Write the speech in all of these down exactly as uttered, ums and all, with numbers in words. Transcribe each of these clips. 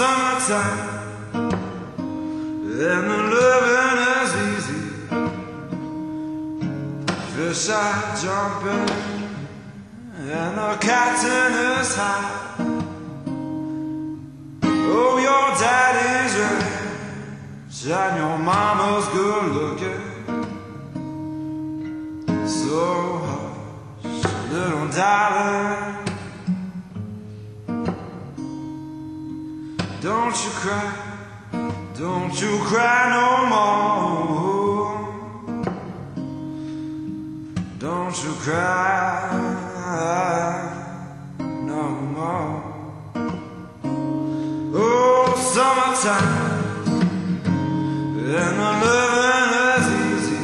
summertime, and the living is easy. Fish are jumping, and the cotton is high. Oh, your daddy's rich, and your mama's good looking. So hush, little darling, don't you cry, don't you cry no more. Don't you cry no more. Oh, summertime, and the living is easy.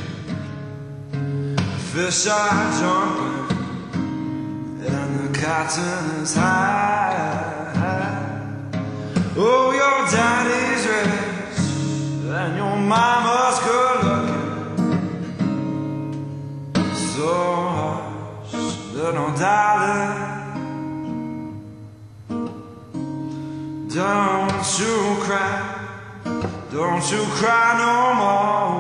Fish are jumping, and the cotton is high. Oh, your daddy's rich, and your mama's good looking. So hush, little darling, don't you cry, don't you cry no more.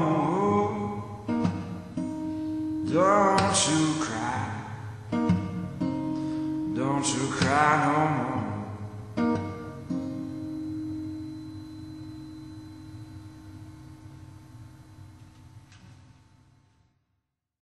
Don't you cry, don't you cry no more.